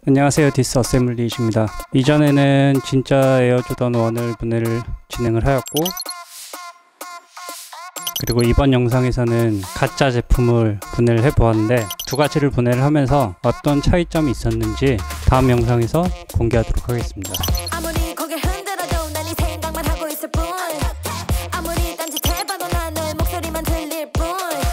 안녕하세요, 디스 어셈블리십니다. 이전에는 진짜 에어조던 1을 분해를 진행을 하였고, 그리고 이번 영상에서는 가짜 제품을 분해를 해보았는데, 두 가지를 분해를 하면서 어떤 차이점이 있었는지 다음 영상에서 공개하도록 하겠습니다. 아무리 고개 흔들어도 난 이 생각만 하고 있을 뿐, 아무리 딴짓해봐도 난 너의 목소리만 들릴 뿐.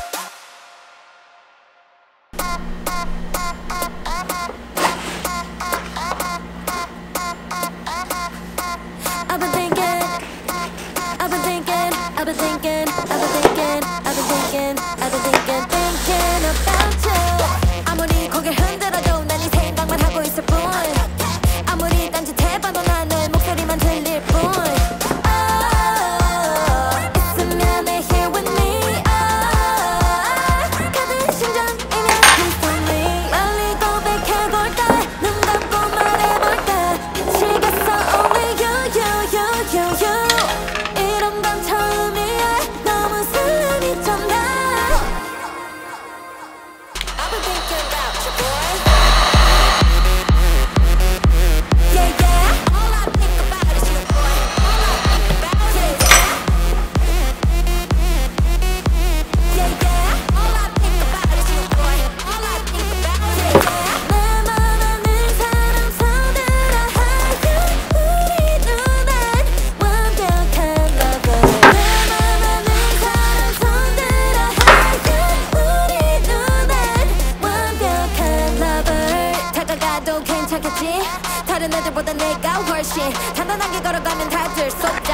I've been thinking, I've been thinking, I've been thinking, I've been thinking, I've been thinking, I've been thinking, thinking about you. 아무리 고개 흔들어도 난 이 생각만 하고 있을 뿐, 아무리 딴짓해봐도 난 너의 목소리만 들릴 뿐. 있으면 내 here with me. 가든 심장이면 please tell me. 빨리 고백해볼까, 눈 감고 말해볼까. 미치겠어 only you. 이런 건 처음이야, 너무 설렘이 좀 나. I've been thinking about you, boy. Yeah. All I think about is you, boy. All I think about is yeah. All I think about is you, boy. All I think about is 내 맘 아는 사람 손들어 하여 우리 눈엔 완벽한 lover. 내 맘 아는 사람 손들어 하여 우리 눈엔 완벽한 lover. 다가가도 괜찮겠지? 다른 애들보다 내가 훨씬 단단하게 걸어가면 다들 속다.